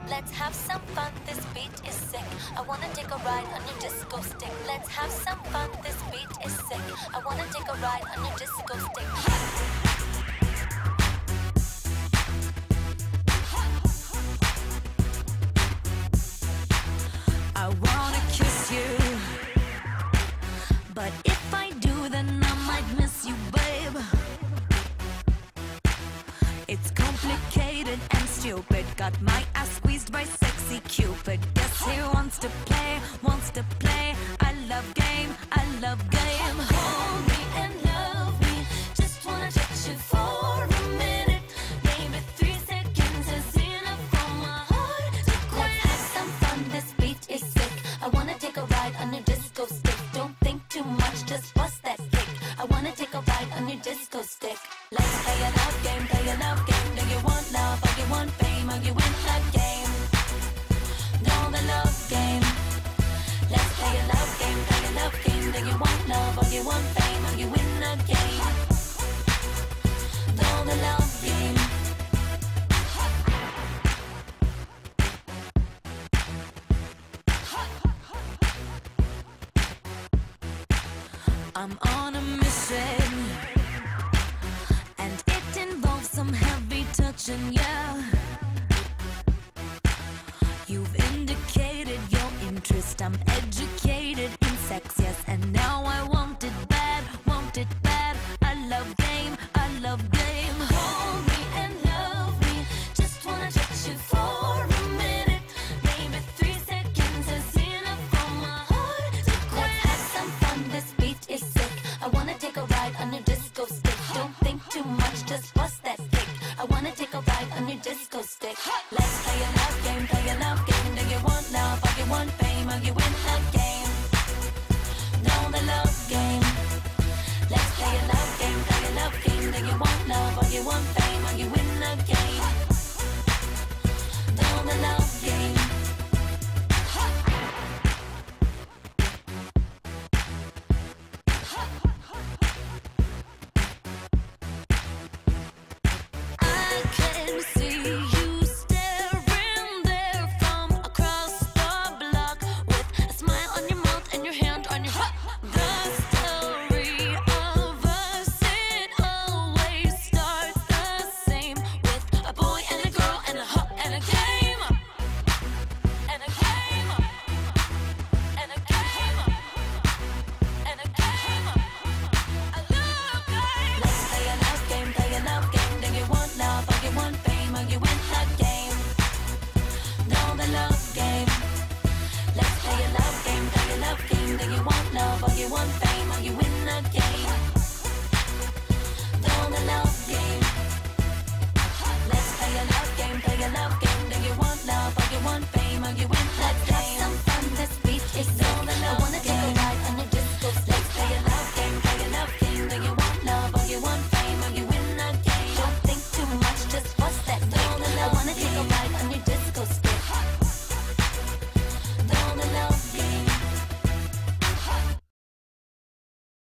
Let's have some fun, this beat is sick. I wanna take a ride on your disco stick. Let's have some fun, this beat is sick. I wanna take a ride on your disco stick. I wanna kiss you, but if I do, then I might miss you, babe. It's complicated and stupid. Got my ass squeezed by sexy Cupid. Guess he wants to play, wants to play. I love game, I love game. Hold me and love me. Just wanna touch you for a minute. Maybe 3 seconds is enough for my heart to quit. Let's have some fun, this beat is sick. I wanna take a ride on your disco stick. Don't think too much, just bust that kick. I wanna take a ride on your disco stick. Let's play a love game, play a love game. Do you want love or you want fame? Or you win the game? Know the love game. Let's play a love game, play a love game. Do you want love or you want fame? Or you win the game? Know the love game. I'm on a mission, and it involves some heavy touching, yeah. You've indicated your interest, I'm educated in sex, yes. And now I want it bad, want it bad. I love game, I love game. Hold me and love me. Just wanna touch you for a minute. Maybe 3 seconds is enough for my heart to quit. Let's have some fun, this beat is sick. I wanna take a ride on your disco stick. Don't think too much, just bust that kick. I wanna take a ride on your disco stick. Let's